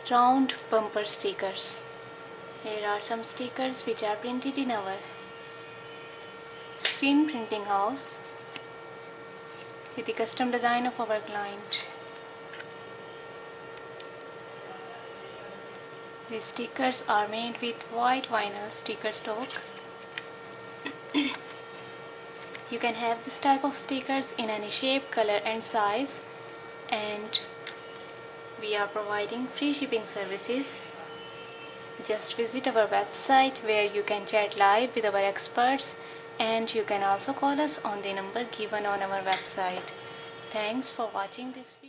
round bumper stickers. Here are some stickers which are printed in our screen printing house with the custom design of our client. These stickers are made with white vinyl sticker stock. You can have this type of stickers in any shape, color and size, and we are providing free shipping services. Just visit our website where you can chat live with our experts, and you can also call us on the number given on our website. Thanks for watching this video.